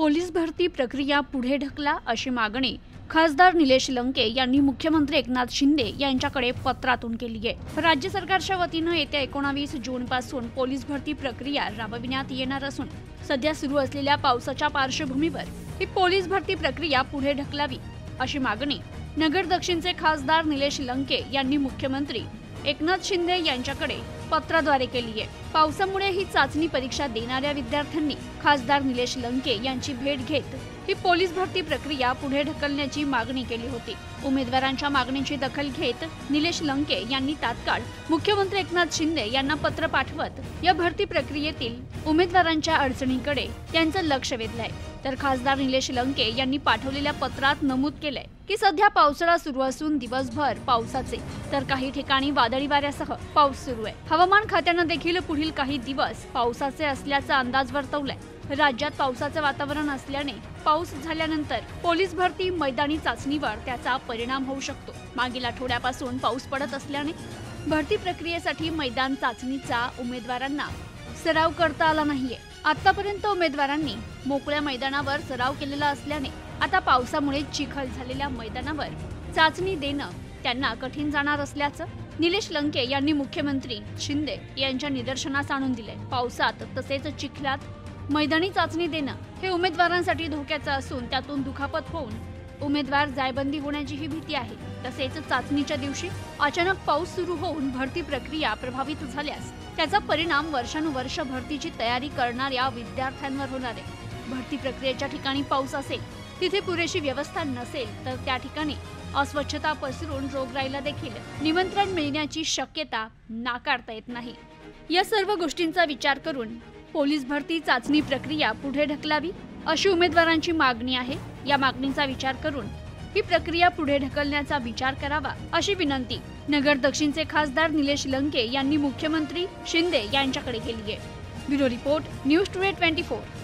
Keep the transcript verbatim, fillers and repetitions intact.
Police भरती प्रक्रिया पुढे ढकला अशी मागणी खासदार निलेश लंके यांनी मुख्यमंत्री एकनाथ शिंदे यांच्याकडे पत्रातून केली आहे। राज्य सरकारच्या वतीनं येत्या एकोणावीस जून पासून पोलीस भरती प्रक्रिया राबविण्यात येणार असून सध्या सुरू असलेल्या पावसाच्या पार्श्वभूमीवर ही पोलीस भरती प्रक्रिया पुढे ढकलावी अशी मागणी नगर दक्षिणचे खासदार निलेश लंके यांनी मुख्यमंत्री एकनाथ शिंदे यांच्याकडे पत्राद्वारे केली आहे। पावसामुळे ही चाचणी परीक्षा देणाऱ्या विद्यार्थ्यांनी खासदार निलेश लंके यांची भेट घेत ही पोलीस भरती प्रक्रिया पुढे ढकलण्याची मागणी केली होती। उमेदवारांच्या मागणीची दखल घेत निलेश लंके यांनी तात्काळ मुख्यमंत्री एकनाथ शिंदे यांना पत्र पाठवत या भरती प्रक्रियेतील उमेदवारांच्या अडचणींकडे त्यांचं लक्ष वेधलंय। तर खासदार निलेश लंके यांनी पाठवलेल्या पत्रात नमूद केलंय की सध्या पावसाळा सुरू असून दिवसभर पावसाचे तर काही ठिकाणी वादळी वाऱ्यासह पाऊस सुरू आहे। हवामान खात्यानं देखील पुढील काही दिवस पावसाचे असल्याचा अंदाज वर्तवलाय। राज्यात पावसाचे वातावरण असल्याने पाऊस झाल्यानंतर पोलीस भरती मैदानी चाचणीवर त्याचा परिणाम होऊ शकतो। मागील आठवड्यापासून पाऊस पडत असल्याने भरती प्रक्रियेसाठी मैदान चाचणीचा उमेदवारांना सराव करता आला नाहीये। आतापर्यंत उमेदवारांनी मोकळ्या मैदानावर सराव केलेला असल्याने आता पावसामुळे चिखल झालेल्या मैदानावर चाचणी देणं त्यांना कठीण जाणार असल्याचं निलेश लंके यांनी मुख्यमंत्री शिंदे यांच्या निदर्शनास आणून दिले। पावसात तसेच चिखलात मैदानी चाचणी देणं हे उमेदवारांसाठी धोक्याचं असून त्यातून दुखापत होऊन उमेदवार जायबंदी होण्याची ही भीती आहे। तसेच चाचणीच्या दिवशी अचानक पाऊस सुरू होऊन भरती प्रक्रिया प्रभावित झाल्यास त्याचा परिणाम वर्षानुवर्ष भरतीची तयारी करणाऱ्या विद्यार्थ्यांवर होणार आहे। भरती प्रक्रियेच्या ठिकाणी पाऊस असेल तिथे पुरेशी व्यवस्था नसेल तर त्या ठिकाणी अस्वच्छता पसरून रोगराईला देखील निमंत्रण मिळण्याची शक्यता नाकारता येत नाही। या सर्व गोष्टींचा विचार करून पोलीस भरती चाचणी प्रक्रिया पुढे ढकलावी अशी उमेदवारांची मागणी आहे। या मागणीचा विचार करून ही प्रक्रिया पुढे ढकलण्याचा विचार करावा अशी विनंती नगर दक्षिणचे खासदार निलेश लंके यांनी मुख्यमंत्री शिंदे यांच्याकडे केली आहे। Bureau report, news today twenty four.